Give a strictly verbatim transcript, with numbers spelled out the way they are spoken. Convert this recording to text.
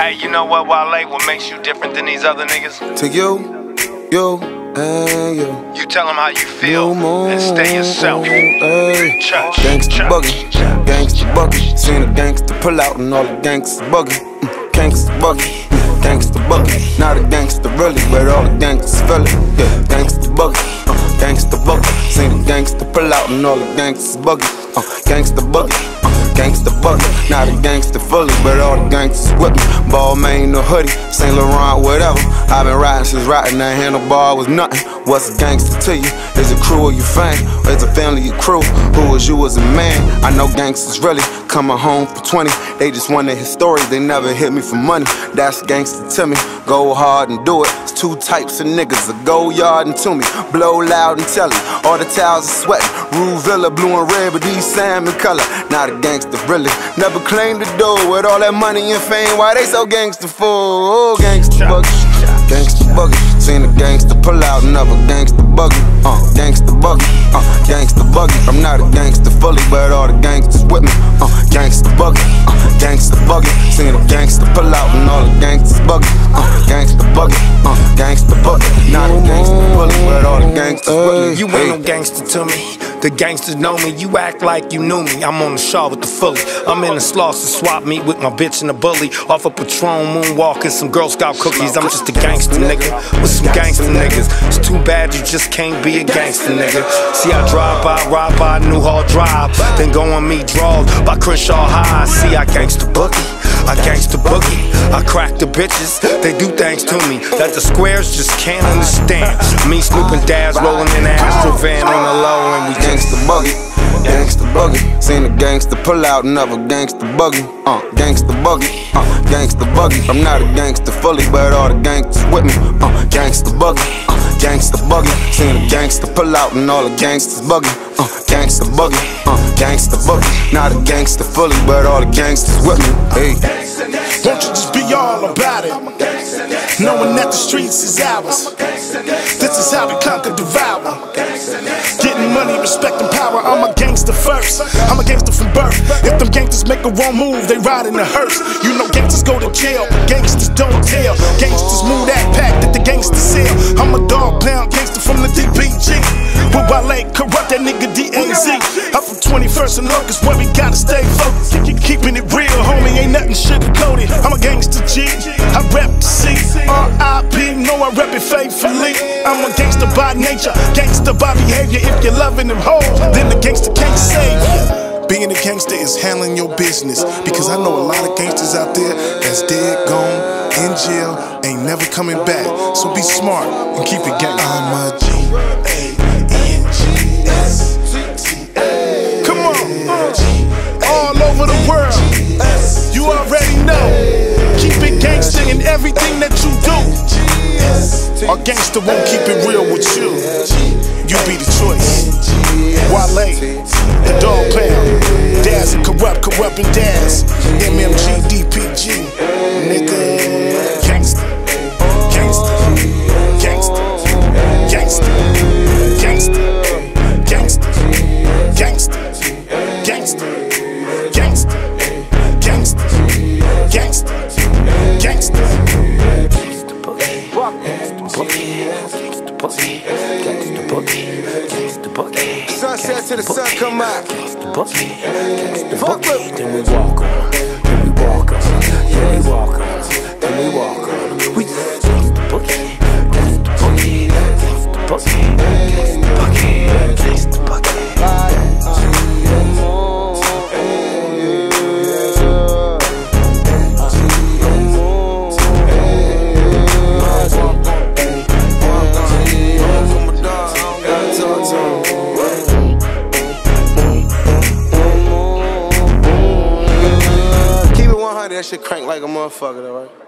Hey, you know what, Wale? What makes you different than these other niggas? To you, you, and you. You tell them how you feel and stay yourself. Hey, Church, gangsta church, buggy, church. gangsta buggy. Seen a gangsta pull out and all the gangsta buggy. Mm, gangsta buggy, gangsta buggy. Not a gangsta really, but all the gangsters feel it. Yeah, gangsta buggy, uh, gangsta buggy. Seen a gangsta pull out and all the gangsters buggy. Uh, gangsta buggy. Gangsta buggy, not a gangsta fully, but all the gangsters with me. Ball main or hoodie, Saint Laurent, whatever. I've been riding since riding that handlebar was nothing. What's a gangster to you? Is it crew or you fame? Or is a family your crew? Who is you as a man? I know gangsters really coming home for twenty. They just wanna hit stories, they never hit me for money. That's gangster to me. Go hard and do it. It's two types of niggas, a go yard and to me. Blow loud and tell it. All the towels are sweating. Rue Villa, blue and red, but these salmon color. Not a gangster really. Never claimed to do with all that money and fame. Why they so gangster for? Oh, gangsta buggy, gangsta buggy. Seen a gangster pull out, never gangsta buggy. Uh, gangsta buggy, uh, gangsta buggy. I'm not a gangster fully, but all the gangsters with me. Uh, gangsta buggy, uh, gangsta buggy. Seen a gangster pull out and all the gangsters buggy. Uh, gangsta buggy, uh, gangsta buggy. Not a gangster fully, but all the gangsters with me. You ain't no gangster to me. The gangsters know me, you act like you knew me. I'm on the shaw with the fully. I'm in the Slauson swap meet with my bitch and a bully. Off a Patron, moonwalking, some Girl Scout cookies. I'm just a gangster nigga with some gangster niggas. It's too bad you just can't be a gangster nigga. See, I drive by, ride by New Hall Drive, then go on me draws by Crenshaw High. See, I gangsta boogie, I gangsta boogie. I crack the bitches, they do things to me that the squares just can't understand. Me, Snoop and Daz rolling in the Astro van on the low, and we gangsta buggy, gangsta buggy. Seen a gangsta pull out, never gangsta buggy. Uh, gangsta buggy, uh, gangsta buggy. I'm not a gangster fully, but all the gangsters with me. Uh, gangsta buggy, uh, gangsta buggy. Seen a gangsta pull out and all the gangsters buggy. Uh, gangsta buggy, uh, gangsta buggy. Not a gangster fully, but all the gangsters with me. Hey, won't you just be all about it? Knowing that the streets is ours. This is how we conquer, devour. Getting money, respect, and power. I'm a gangster first. I'm a gangster from birth. If them gangsters make a wrong move, they ride in a hearse. You know gangsters go to jail, but gangsters don't tell. Gangsters move that pack that the gangsters sell. I'm a Dogg Pound gangster from the D B G. With Wale, corrupt that nigga D A Z. I'm from twenty-first and Locust, where we gotta stay focused. Keeping it real, homie, ain't nothing sugar-coated. I'm a gangster G, I rep the C. R I P, know I rep it faithfully. I'm a gangster by nature, gangster by behavior. If you're loving them whole, then the gangster can't save you. Being a gangster is handling your business, because I know a lot of gangsters out there that's dead, gone, in jail, ain't never coming back. So be smart and keep it gangster. I'm a G A N G S T A. Come on, all over the world, you already know. Keep it gangster in everything that you do. Our gangster won't keep it real with you. You be the choice. Wale, the Dogg Pound, Daz and corrupt, corrupt and Daz. M M G, D P G, nigga. Gangsta, gangsta, gangsta, gangsta, gangsta, gangsta, gangsta, gangsta, gangsta, gangsta, gangsta, gangsta. Gangsta boogie, gangsta boogie, gangsta boogie, gangsta boogie. Sunset to the sun come out. Gangsta boogie, gangsta boogie. Then we walk on, then we walk on, then we walk on, then we walk on. We gangsta boogie, gangsta boogie, gangsta boogie, gangsta boogie, gangsta boogie. That shit crank like a motherfucker, though, right?